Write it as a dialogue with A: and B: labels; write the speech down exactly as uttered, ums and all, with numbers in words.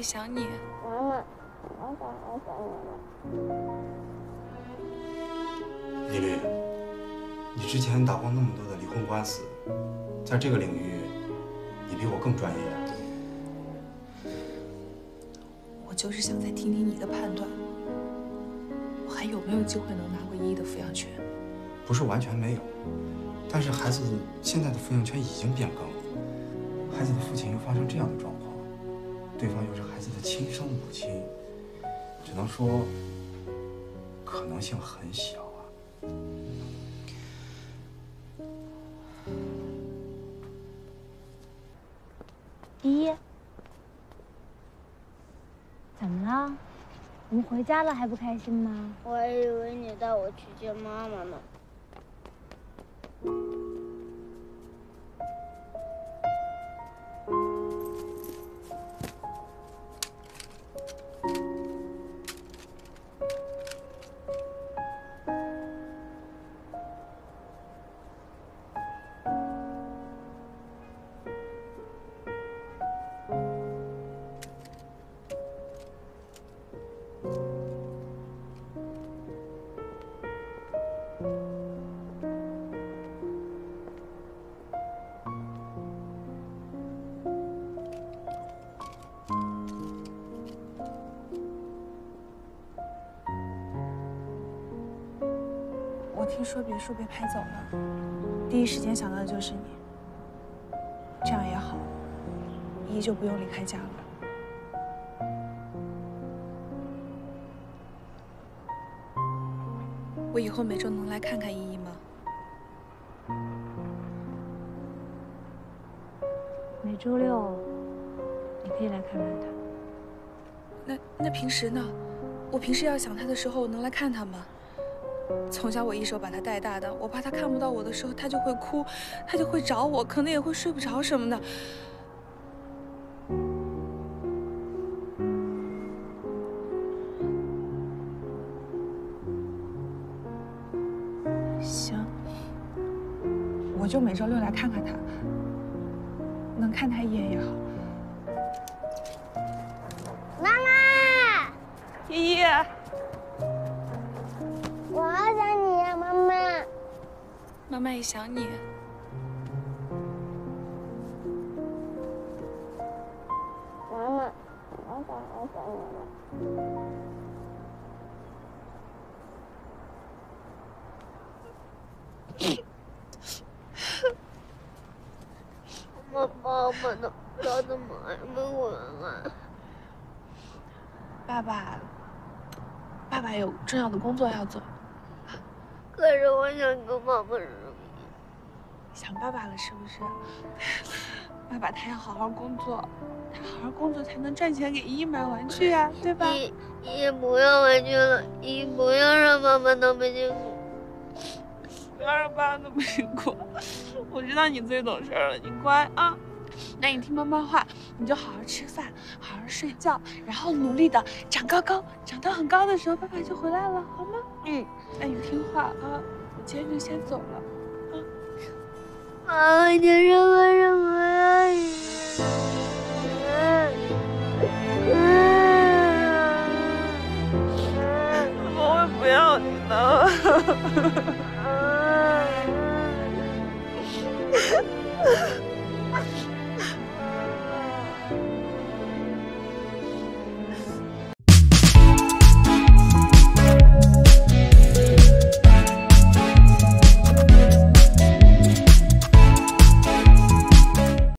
A: 也想你。
B: 妈妈，我想我想你了。
C: 丽丽，你之前打过那么多的离婚官司，在这个领域，你比我更专业。
A: 我就是想再听听你的判断，我还有没有机会能拿回依依的抚养权？
C: 不是完全没有，但是孩子现在的抚养权已经变更了，孩子的父亲又发生这样的状况，对方又是孩子的亲生母亲，只能说可能性很小啊。
B: 依依，怎么了？我们回家了还不开心吗？我还以为你带我去见妈妈呢。
A: 我听说别墅被拍走了，第一时间想到的就是你。这样也好，依依就不用离开家了。我以后每周能来看看依依吗？
B: 每周六，你可以来看看她。
A: 那那平时呢？我平时要想她的时候，能来看她吗？从小我一手把她带大的，我怕她看不到我的时候，她就会哭，她就会找我，可能也会睡不着什么的。行，我就每周六来看看她，能看她一眼也好。
B: 妈妈，
A: 依依。
B: 我好想你呀，妈妈。
A: 妈妈也想你。
B: 妈妈，我想我想你了。妈妈，爸爸呢？他怎么还没回来？
A: 爸爸，爸爸有重要的工作要做。
B: 可是我想跟妈妈视频。
A: 想爸爸了是不是？爸爸他要好好工作，他好好工作才能赚钱给依依买玩具呀、啊，对吧？
B: 依依不要玩具了，依不要让爸爸那么辛苦。
A: 不要让爸爸那么辛苦。我知道你最懂事了，你乖啊。那你听妈妈话，你就好好吃饭，好好睡觉，然后努力的长高高，长到很高的时候，爸爸就回来了，好吗？嗯，那你听话啊，我今天就先走了。
B: 啊，你什么什么呀？
A: 我会不要你的。